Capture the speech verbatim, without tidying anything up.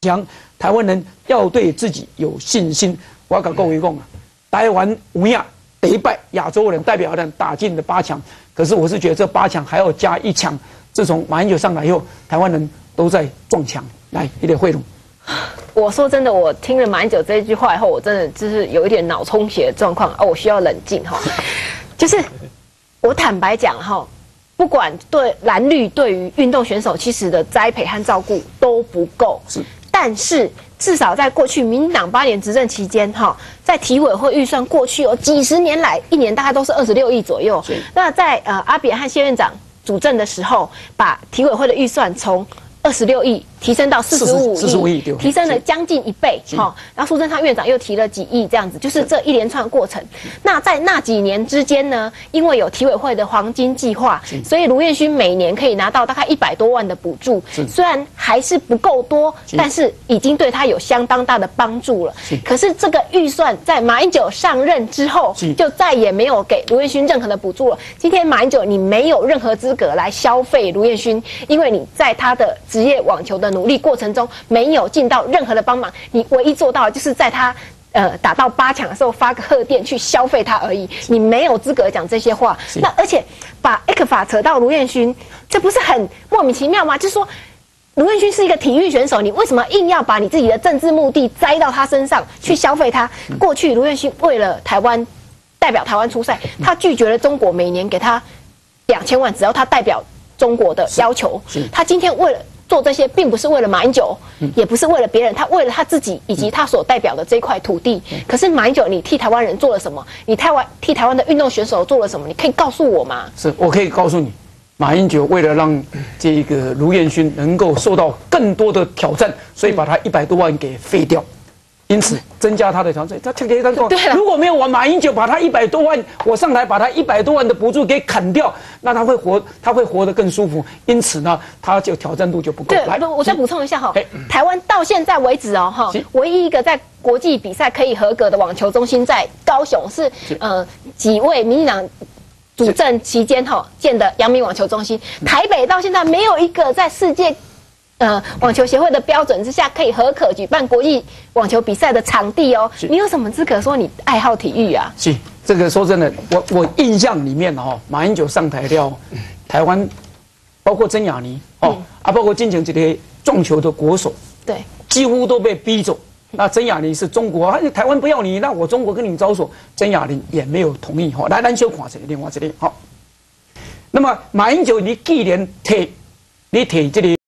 强，台湾人要对自己有信心。我跟各位讲啊，台湾有影第一败亚洲人代表人打进了八强，可是我是觉得这八强还要加一强。自从马英九上来以后，台湾人都在撞墙。来，一点汇总。 我说真的，我听了马英九这一句话以后，我真的就是有一点脑充血的状况哦，我需要冷静哈。就是我坦白讲哈。 不管对蓝绿对于运动选手其实的栽培和照顾都不够，是，但是至少在过去民进党八年执政期间，哈，在体委会预算过去有几十年来，一年大概都是二十六亿左右。那在呃阿扁和谢院长主政的时候，把体委会的预算从二十六亿提升到四十五亿，提升了将近一倍。哈，然后苏贞昌院长又提了几亿，这样子，就是这一连串过程。那在那几年之间呢，因为有体委会的黄金计划，所以卢彥勋每年可以拿到大概一百多万的补助。虽然还是不够多，但是已经对他有相当大的帮助了。可是这个预算在马英九上任之后，就再也没有给卢彥勋任何的补助了。今天马英九你没有任何资格来消费卢彥勋，因为你在他的职业网球的努力过程中没有尽到任何的帮忙，你唯一做到的就是在他呃打到八强的时候发个贺电去消费他而已，你没有资格讲这些话。那而且把 E C F A 扯到卢彥勋，这不是很莫名其妙吗？就是说卢彥勋是一个体育选手，你为什么硬要把你自己的政治目的栽到他身上去消费他？过去卢彥勋为了台湾代表台湾出赛，他拒绝了中国每年给他两千万，只要他代表中国的要求。他今天为了做这些并不是为了马英九，也不是为了别人，他为了他自己以及他所代表的这块土地。可是马英九，你替台湾人做了什么？你台湾替台湾的运动选手做了什么？你可以告诉我吗？ 是，我可以告诉你，马英九为了让这个卢彥勋能够受到更多的挑战，所以把他一百多万给废掉。因此增加他的挑战，他这个他说，如果没有我马英九把他一百多万，我上台把他一百多万的补助给砍掉，那他会活，他会活得更舒服。因此呢，他就挑战度就不够。 对，来，我再补充一下哈，台湾到现在为止哦哈，唯一一个在国际比赛可以合格的网球中心在高雄是呃几位民进党主政期间哈建的阳明网球中心，台北到现在没有一个在世界。呃，网球协会的标准之下，可以合可举办国际网球比赛的场地哦。你有什么资格说你爱好体育啊？ 是这个说真的，我我印象里面哦，马英九上台了，台湾包括曾雅妮哦、嗯、啊，包括金城这些撞球的国手， 对， 几乎都被逼走。那曾雅妮是中国，啊，台湾不要你，那我中国跟你招手，曾雅妮也没有同意哈。来，咱小看这个另外这里好。那么马英九，你既然提，你提这里。